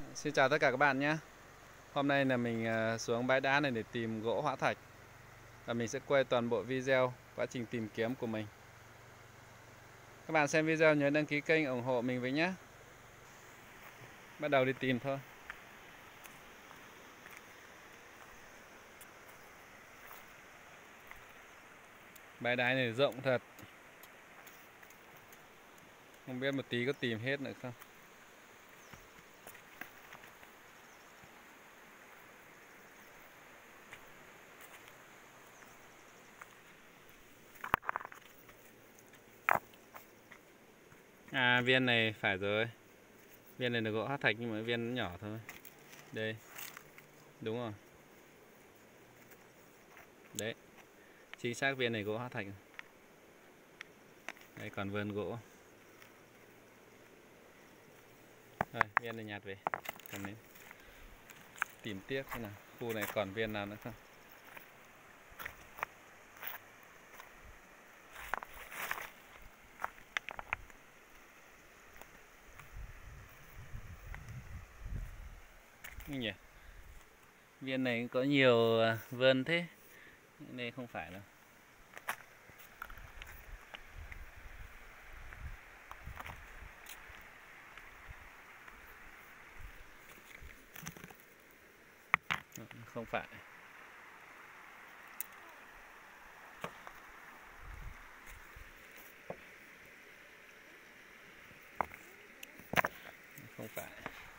Xin chào tất cả các bạn nhé. Hôm nay là mình xuống bãi đá này để tìm gỗ hóa thạch. Và mình sẽ quay toàn bộ video quá trình tìm kiếm của mình. Các bạn xem video nhớ đăng ký kênh ủng hộ mình với nhé. Bắt đầu đi tìm thôi. Bãi đá này rộng thật. Không biết một tí có tìm hết nữa không. À, viên này phải rồi. Viên này là gỗ hóa thạch nhưng mà viên nhỏ thôi. Đây. Đúng rồi. Đấy. Chính xác viên này gỗ hóa thạch. Đây còn vườn gỗ. Rồi, viên này nhặt về. Cầm đến. Tìm tiếp thế nào. Khu này còn viên nào nữa không? Nhỉ? Viên này có nhiều vân thế. Đây không phải đâu. Không phải. Không phải.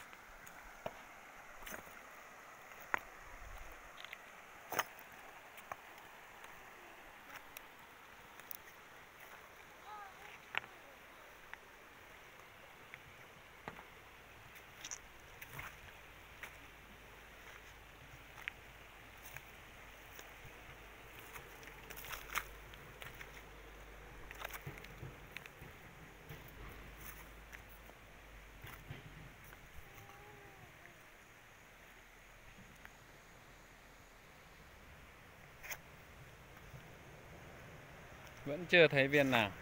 Vẫn chưa thấy viên nào.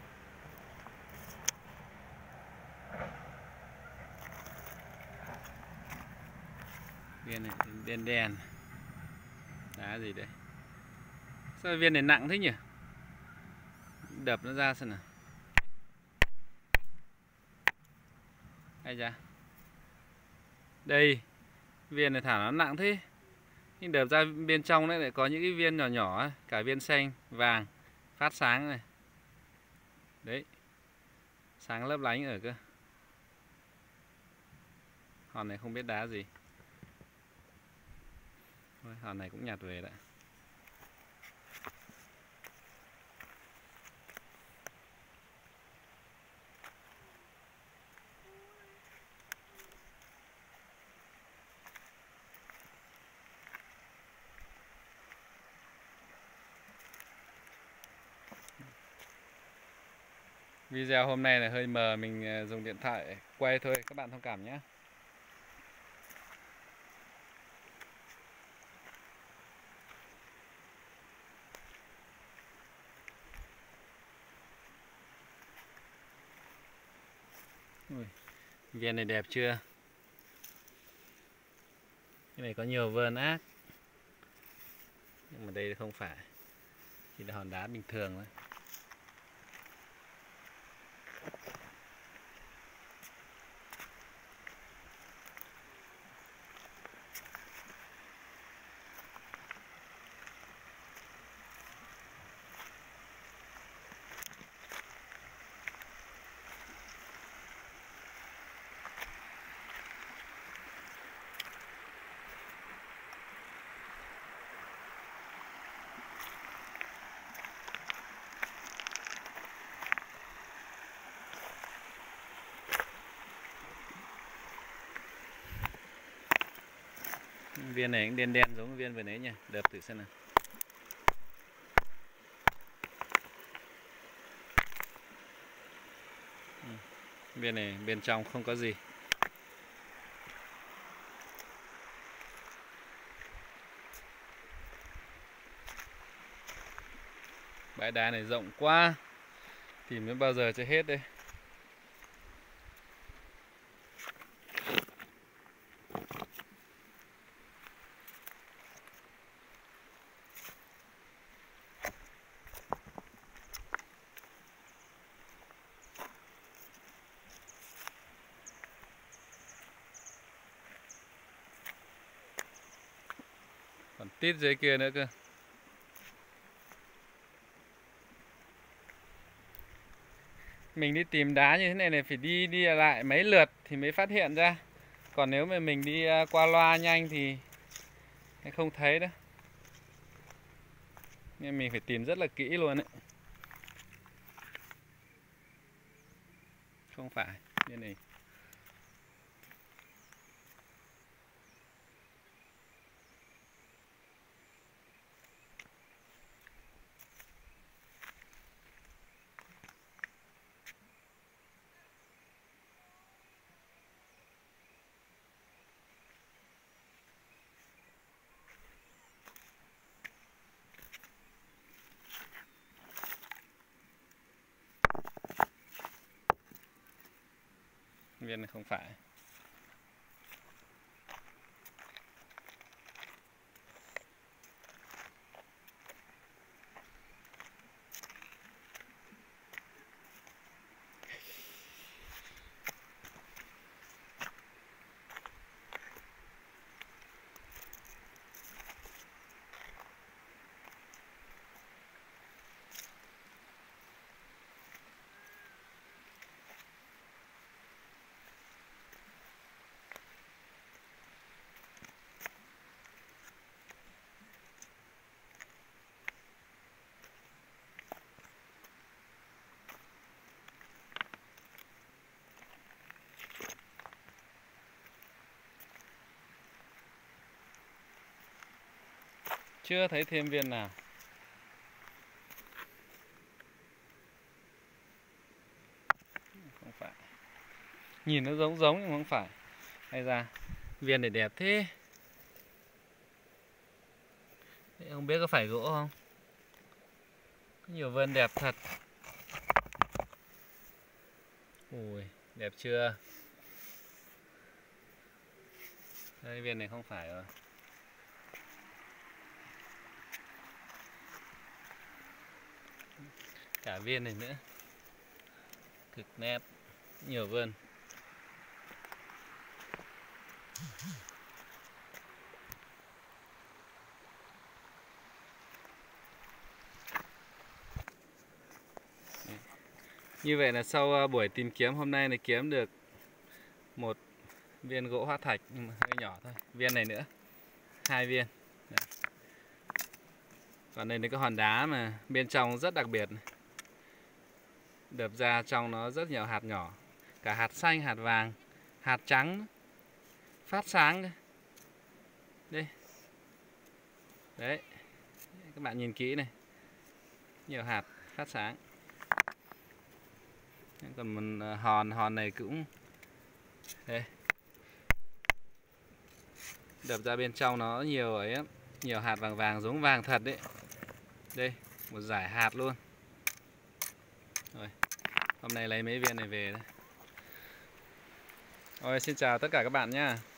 Viên này đen đen. Đá gì đây? Sao viên này nặng thế nhỉ? Đập nó ra xem nào. Ai da. Đây. Viên này thả nó nặng thế. Nhưng đập ra bên trong đấy lại có những cái viên nhỏ nhỏ ấy. Cả viên xanh, vàng, phát sáng này. Đấy. Sáng lấp lánh ở cơ. Hòn này không biết đá gì. Thôi, hòn này cũng nhặt về đã. Video hôm nay là hơi mờ, mình dùng điện thoại quay thôi, các bạn thông cảm nhé. Ui, viên này đẹp chưa? Cái này có nhiều vân ác. Nhưng mà đây không phải. Chỉ là hòn đá bình thường thôi. Viên này cũng đen đen giống viên vừa nãy nhỉ, đập thử xem nào. Viên này bên trong không có gì. Bãi đá này rộng quá, tìm đến bao giờ cho hết đây. tít dưới kia nữa cơ. Mình đi tìm đá như thế này phải đi lại mấy lượt thì mới phát hiện ra. Còn nếu mà mình đi qua loa nhanh thì không thấy đâu. Nên mình phải tìm rất là kỹ luôn đấy. Không phải, bên này. Viên này không phải. Chưa thấy thêm viên nào. Không phải. Nhìn nó giống nhưng không phải. Hay ra viên này đẹp thế. Không biết có phải gỗ không? Có nhiều vân đẹp thật. Ui, đẹp chưa? Đây, viên này không phải rồi. Cả viên này nữa. Cực nét. Nhiều vân. Như vậy là sau buổi tìm kiếm hôm nay này kiếm được một viên gỗ hóa thạch nhưng mà hơi nhỏ thôi. Viên này nữa, 2 viên. Đấy. Còn đây là cái hòn đá mà bên trong rất đặc biệt này. Đập ra trong nó rất nhiều hạt nhỏ, cả hạt xanh, hạt vàng, hạt trắng, phát sáng đây. Đây. Đấy. Các bạn nhìn kỹ này. Nhiều hạt phát sáng. Còn một hòn này cũng đây. Đập ra bên trong nó nhiều ấy, nhiều hạt vàng vàng giống vàng thật đấy. Đây, một dải hạt luôn. Rồi, hôm nay lấy mấy viên này về đấy. Rồi, xin chào tất cả các bạn nhé.